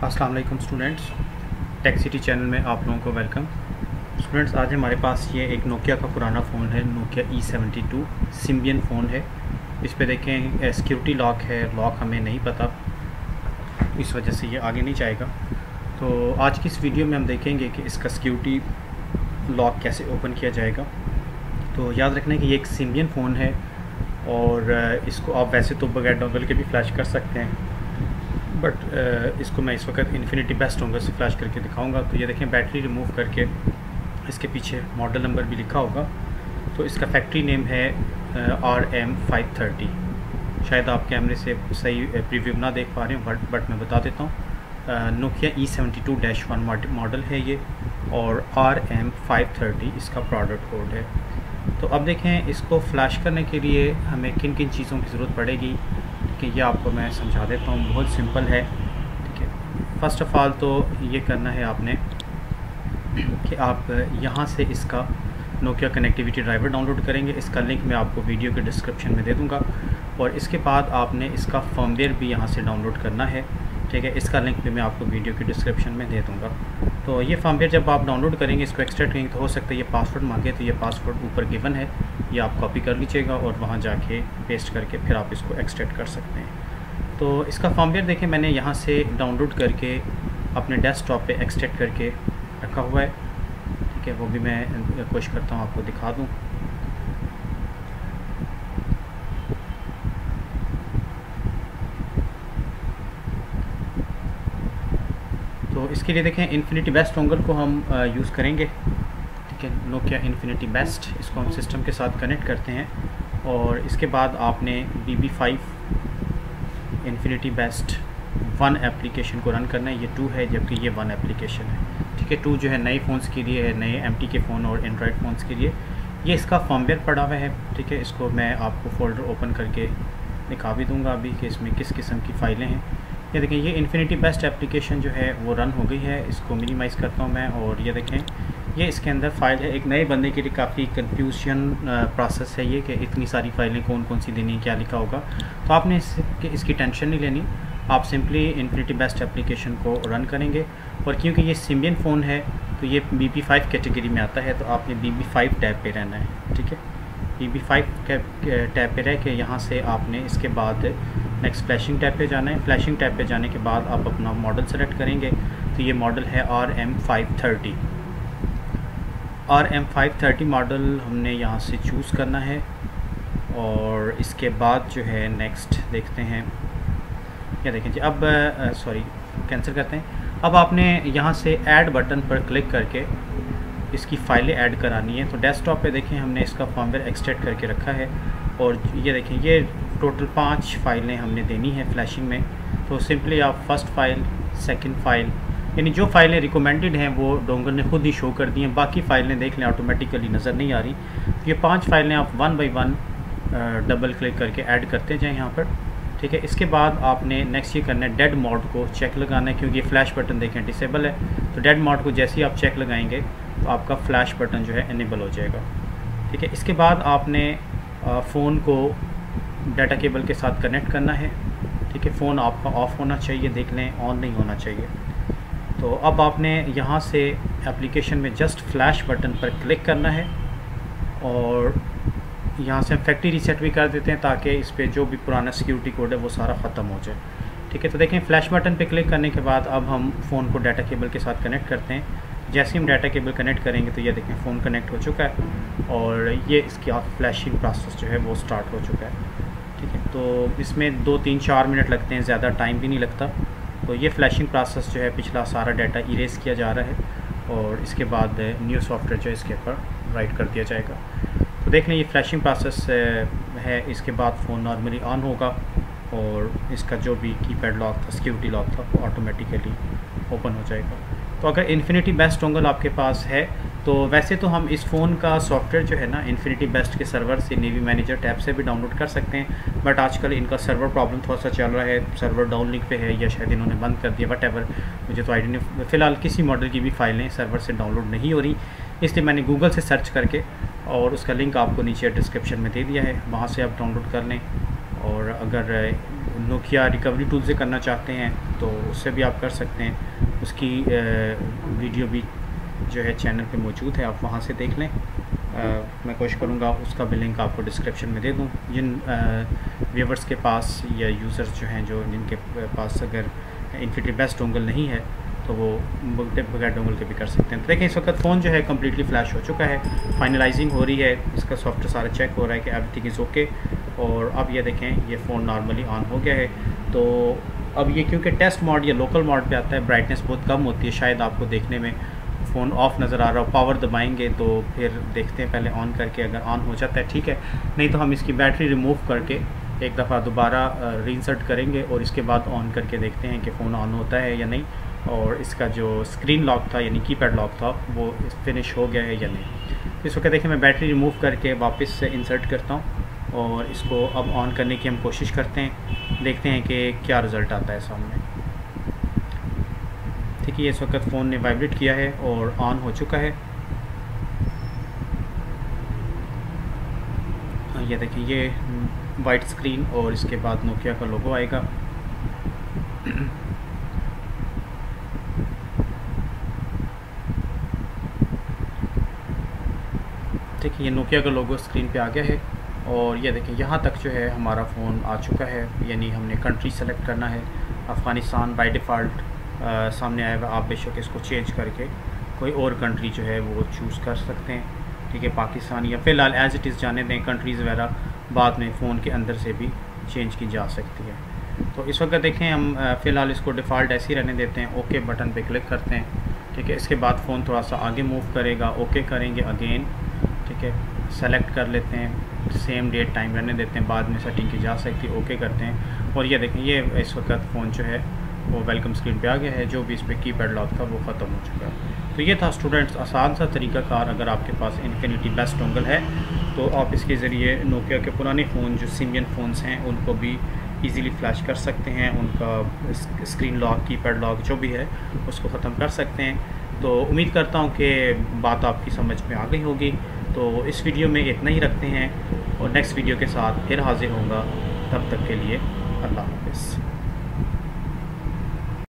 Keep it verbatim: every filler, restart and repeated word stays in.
अस्सलाम वालेकुम students, tech city channel में आप लोगों को वेलकम। स्टूडेंट्स, आज हमारे पास ये एक नोकिया का पुराना फ़ोन है, Nokia E seventy two Symbian phone है। इस पे देखें सिक्योरिटी लॉक है, लॉक हमें नहीं पता, इस वजह से ये आगे नहीं जाएगा। तो आज की इस वीडियो में हम देखेंगे कि इसका सिक्योरिटी लॉक कैसे ओपन किया जाएगा। तो याद रखना कि ये एक सिम्बियन फ़ोन है और इसको आप वैसे तो बगैर डोंगल के भी फ्लैश कर सकते हैं, बट uh, इसको मैं इस वक्त इन्फिनिटी बेस्ट डोंगल से फ्लैश करके दिखाऊंगा। तो ये देखें, बैटरी रिमूव करके इसके पीछे मॉडल नंबर भी लिखा होगा। तो इसका फैक्ट्री नेम है आर एम फाइव थर्टी। शायद आप कैमरे से सही प्रीव्यू ना देख पा रहे हो, बट बट मैं बता देता हूँ। Nokia E seventy two dash one model है ये, और आर एम फाइव थर्टी इसका प्रोडक्ट कोड है। तो अब देखें, इसको फ्लैश करने के लिए हमें किन किन चीज़ों की ज़रूरत पड़ेगी कि ये आपको मैं समझा देता हूँ। बहुत सिंपल है, ठीक है। फ़र्स्ट ऑफ़ ऑल तो ये करना है आपने कि आप यहाँ से इसका नोकिया कनेक्टिविटी ड्राइवर डाउनलोड करेंगे। इसका लिंक मैं आपको वीडियो के डिस्क्रिप्शन में दे दूँगा। और इसके बाद आपने इसका फर्मवेयर भी यहाँ से डाउनलोड करना है, ठीक है। इसका लिंक भी मैं आपको वीडियो के डिस्क्रिप्शन में दे दूँगा। तो ये फर्मवेयर जब आप डाउनलोड करेंगे, इसको एक्सट्रैक्ट करेंगे, तो हो सकता है ये पासवर्ड मांगे, तो ये पासवर्ड ऊपर गिवन है, ये आप कॉपी कर लीजिएगा और वहाँ जाके पेस्ट करके फिर आप इसको एक्सट्रैक्ट कर सकते हैं। तो इसका फर्मवेयर देखें, मैंने यहाँ से डाउनलोड करके अपने डेस्कटॉप पे एक्सट्रैक्ट करके रखा हुआ है, ठीक है। वो भी मैं कोशिश करता हूँ आपको दिखा दूँ। तो इसके लिए देखें, इन्फिनिटी बेस्ट डोंगल को हम यूज़ करेंगे, ठीक है। नोकिया इन्फिनिटी बेस्ट, इसको हम सिस्टम के साथ कनेक्ट करते हैं और इसके बाद आपने B B five infinity best one application को रन करना है। ये टू है जबकि ये वन एप्लीकेशन है, ठीक है। टू जो है नए फ़ोन्स के लिए है, नए एम टी के फ़ोन और एंड्रॉयड फ़ोन्स के लिए। ये इसका फर्मवेयर पड़ा हुआ है, ठीक है। इसको मैं आपको फ़ोल्डर ओपन करके दिखा भी दूँगा अभी कि इसमें किस किस्म की फ़ाइलें हैं। ये देखें, ये इन्फिनिटी बेस्ट एप्लीकेशन जो है वो रन हो गई है। इसको मिनिमाइज़ करता हूँ मैं, और ये देखें, ये इसके अंदर फ़ाइल है। एक नए बंदे के लिए काफ़ी कंफ्यूजन प्रोसेस है ये कि इतनी सारी फ़ाइलें कौन कौन सी देनी, क्या लिखा होगा। तो आपने इसकी इसकी टेंशन नहीं लेनी, आप सिंपली इन्फिनिटी बेस्ट एप्लीकेशन को रन करेंगे। और क्योंकि ये सिम्बियन फ़ोन है तो ये बी बी फाइव कैटेगरी में आता है, तो आपने बी बी फाइव टैब पे रहना है, ठीक है। बी बी फाइव टैब पे रह के यहाँ से आपने इसके बाद नेक्स्ट फ्लैशिंग टैब पे जाना है। फ्लैशिंग टैब पे जाने के बाद आप अपना मॉडल सेलेक्ट करेंगे। तो ये मॉडल है R M five thirty. R M five thirty model हमने यहाँ से चूज़ करना है और इसके बाद जो है नेक्स्ट देखते हैं। क्या देखें जी, अब सॉरी कैंसिल करते हैं। अब आपने यहाँ से ऐड बटन पर क्लिक करके इसकी फ़ाइलें ऐड करानी है। तो डेस्कटॉप पे देखें, हमने इसका फर्मवेयर एक्सट्रैक्ट करके रखा है और ये देखें, ये टोटल पांच फाइलें हमने देनी है फ्लैशिंग में। तो सिंपली आप फर्स्ट फ़ाइल, सेकंड फ़ाइल, यानी जो फ़ाइलें रिकमेंडेड हैं वो डोंगल ने खुद ही शो कर दी हैं, बाकी फ़ाइलें देख लें ऑटोमेटिकली नज़र नहीं आ रही। तो ये पांच फाइलें आप one by one double click करके ऐड करते जाएँ यहाँ पर, ठीक है। इसके बाद आपने नेक्स्ट ये करना है, डेड मोड को चेक लगाना है, क्योंकि ये फ्लैश बटन देखें डिसेबल है। तो डेड मोड को जैसे ही आप चेक लगाएंगे तो आपका फ्लैश बटन जो है इनेबल हो जाएगा, ठीक है। इसके बाद आपने फ़ोन को डाटा केबल के साथ कनेक्ट करना है, ठीक है। फ़ोन आपका ऑफ़ होना चाहिए, देख लें ऑन नहीं होना चाहिए। तो अब आपने यहाँ से एप्लीकेशन में जस्ट फ्लैश बटन पर क्लिक करना है और यहाँ से हम फैक्ट्री रीसेट भी कर देते हैं ताकि इस पर जो भी पुराना सिक्योरिटी कोड है वो सारा ख़त्म हो जाए, ठीक है। तो देखें, फ्लैश बटन पे क्लिक करने के बाद अब हम फ़ोन को डाटा केबल के साथ कनेक्ट करते हैं। जैसे हम डाटा केबल कनेक्ट करेंगे तो ये देखें, फ़ोन कनेक्ट हो चुका है और ये इसकी फ्लैशिंग प्रोसेस जो है वो स्टार्ट हो चुका है, ठीक है। तो इसमें दो तीन चार मिनट लगते हैं, ज़्यादा टाइम भी नहीं लगता। तो ये फ्लैशिंग प्रोसेस जो है पिछला सारा डाटा इरेज किया जा रहा है और इसके बाद न्यू सॉफ्टवेयर जो है इसके ऊपर राइट कर दिया जाएगा। तो देख लें, ये फ्लैशिंग प्रोसेस है। इसके बाद फ़ोन नॉर्मली ऑन होगा और इसका जो भी कीपैड लॉक था, सिक्योरिटी लॉक था, वो ऑटोमेटिकली ओपन हो जाएगा। तो अगर इन्फिनिटी बेस्ट डोंगल आपके पास है तो वैसे तो हम इस फ़ोन का सॉफ्टवेयर जो है ना इन्फिनिटी बेस्ट के सर्वर से नेवी मैनेजर टैब से भी डाउनलोड कर सकते हैं, बट आजकल इनका सर्वर प्रॉब्लम थोड़ा सा चल रहा है, सर्वर डाउन लिंक पे है या शायद इन्होंने बंद कर दिया, वट एवर, मुझे तो आईडी नहीं। फ़िलहाल किसी मॉडल की भी फ़ाइलें सर्वर से डाउनलोड नहीं हो रही, इसलिए मैंने गूगल से सर्च करके और उसका लिंक आपको नीचे डिस्क्रिप्शन में दे दिया है, वहाँ से आप डाउनलोड कर लें। और अगर नोकिया रिकवरी टूल से करना चाहते हैं तो उससे भी आप कर सकते हैं। उसकी वीडियो भी जो है चैनल पे मौजूद है, आप वहाँ से देख लें। आ, मैं कोशिश करूँगा उसका भी लिंक आपको डिस्क्रिप्शन में दे दूँ। जिन व्यूवर्स के पास या यूज़र्स जो हैं जो जिनके पास अगर इन्फिनिटी बेस्ट डोंगल नहीं है तो वो बगैर डोंगल के भी कर सकते हैं। तो देखें इस वक्त फ़ोन जो है कम्प्लीटली फ्लैश हो चुका है, फाइनलाइजिंग हो रही है, इसका सॉफ्टवेयर सारा चेक हो रहा है कि एवरीथिंग इज़ ओके। और अब ये देखें ये फ़ोन नॉर्मली ऑन हो गया है। तो अब ये क्योंकि टेस्ट मोड या लोकल मोड पे आता है, ब्राइटनेस बहुत कम होती है, शायद आपको देखने में फ़ोन ऑफ नज़र आ रहा हो। पावर दबाएंगे तो फिर देखते हैं, पहले ऑन करके अगर ऑन हो जाता है ठीक है, नहीं तो हम इसकी बैटरी रिमूव करके एक दफ़ा दोबारा रीइंसर्ट करेंगे और इसके बाद ऑन करके देखते हैं कि फ़ोन ऑन होता है या नहीं, और इसका जो स्क्रीन लॉक था यानी कीपैड लॉक था वो फिनिश हो गया है या नहीं। इस वक्त देखिए मैं बैटरी रिमूव करके वापस से इंसर्ट करता हूँ और इसको अब ऑन करने की हम कोशिश करते हैं, देखते हैं कि क्या रिज़ल्ट आता है सामने। ठीक है, इस वक्त फ़ोन ने वाइब्रेट किया है और ऑन हो चुका है। ये देखिए ये वाइट स्क्रीन और इसके बाद नोकिया का लोगो आएगा। ठीक है, ये नोकिया का लोगो स्क्रीन पे आ गया है और ये देखिए यहाँ तक जो है हमारा फ़ोन आ चुका है, यानी हमने कंट्री सेलेक्ट करना है अफ़गानिस्तान बाय डिफ़ॉल्ट सामने आएगा। आप बेशक इसको चेंज करके कोई और कंट्री जो है वो चूज़ कर सकते हैं। ठीक है, पाकिस्तान या फ़िलहाल एज़ इट इज़ जाने दें, कंट्रीज़ वगैरह बाद में फ़ोन के अंदर से भी चेंज की जा सकती है। तो इस वक्त देखें हम फ़िलहाल इसको डिफ़ॉल्ट ऐसे ही रहने देते हैं, ओके बटन पे क्लिक करते हैं। ठीक है, इसके बाद फ़ोन थोड़ा सा आगे मूव करेगा, ओके करेंगे अगेन। ठीक है, सेलेक्ट कर लेते हैं, सेम डेट टाइम रहने देते हैं, बाद में सेटिंग की जा सकती है, ओके करते हैं। और ये देखें ये इस वक्त फ़ोन जो है वो वेलकम स्क्रीन पे आ गया है, जो भी इस पर कीपैड लॉक था वो ख़त्म हो चुका है। तो ये था स्टूडेंट्स आसान सा तरीकाकार, अगर आपके पास इन्फिनिटी बेस्ट डोंगल है तो आप इसके ज़रिए नोकिया के पुराने फ़ोन जो सिमियन फ़ोन्स हैं उनको भी इजीली फ्लैश कर सकते हैं, उनका स्क्रीन लॉक कीपैड लॉक जो भी है उसको ख़त्म कर सकते हैं। तो उम्मीद करता हूँ कि बात आपकी समझ में आ गई होगी। तो इस वीडियो में इतना ही रखते हैं और नेक्स्ट वीडियो के साथ फिर हाजिर होऊंगा, तब तक के लिए अल्लाह हाफ़िज़।